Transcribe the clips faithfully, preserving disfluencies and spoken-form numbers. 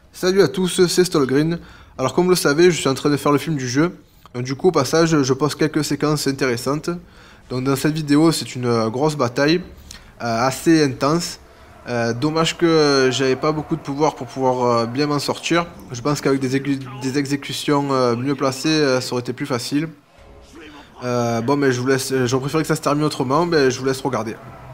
Salut à tous, c'est Stolgreen. Alors comme vous le savez, je suis en train de faire le film du jeu. Donc du coup au passage, je poste quelques séquences intéressantes. Donc dans cette vidéo, c'est une euh, grosse bataille, euh, assez intense. Euh, dommage que euh, j'avais pas beaucoup de pouvoir pour pouvoir euh, bien m'en sortir. Je pense qu'avec des, des exécutions euh, mieux placées, euh, ça aurait été plus facile. Euh, bon mais je vous laisse, j'aurais préféré que ça se termine autrement, mais je vous laisse regarder.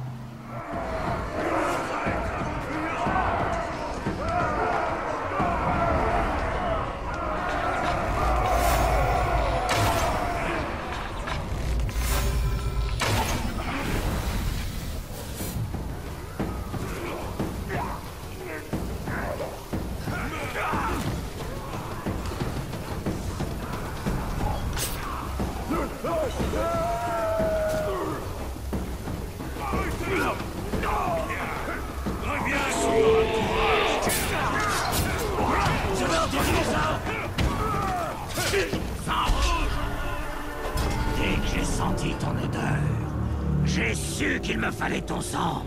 Dès que j'ai senti ton odeur, j'ai su qu'il me fallait ton sang.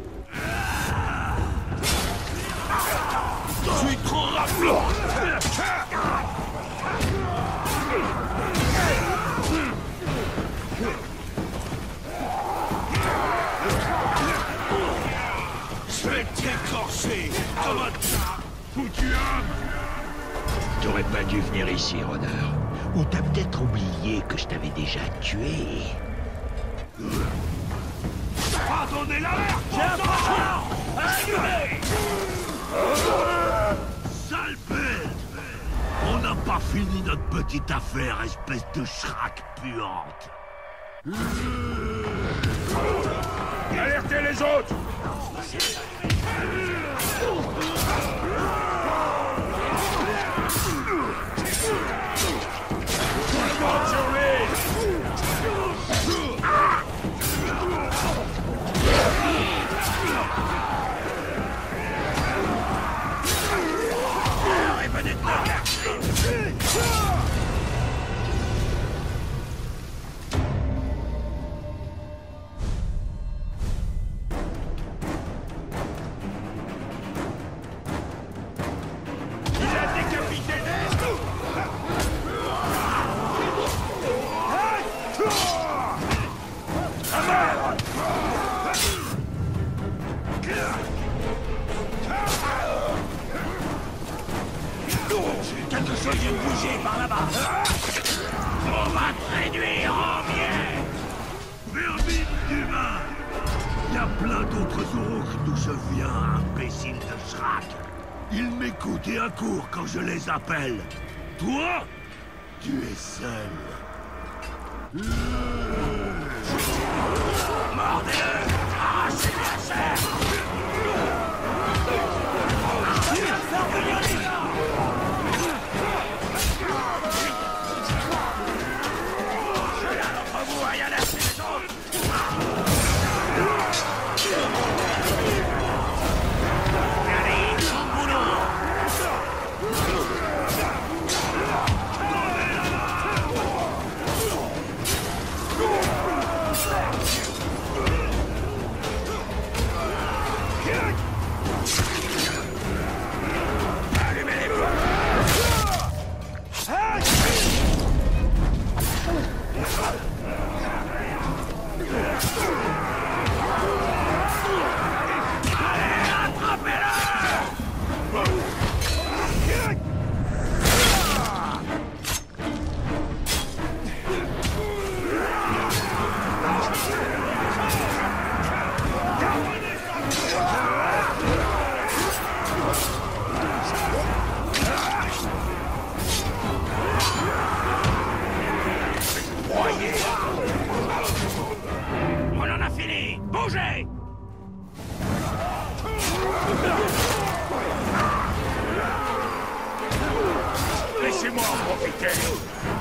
Je suis trop rapide. Je vais t'écorcher comme un tas. Foutu homme. T'aurais pas dû venir ici, Renard. Ou t'as peut-être oublié que je t'avais déjà tué. Pardonnez l'alerte! Tiens, pas allumez! Sale bête! On n'a pas fini notre petite affaire, espèce de schrack puante! Alertez les autres! Quelque chose vient de bouger par là-bas. On va te réduire en miettes. Vermine d'humain. Il y a plein d'autres orques d'où je viens, imbécile de Schrack. Ils m'écoutent et accourent quand je les appelle. Toi, tu es seul. Mordez-le. Arrachez la chair. On en a fini! Bougez! Laissez-moi en profiter!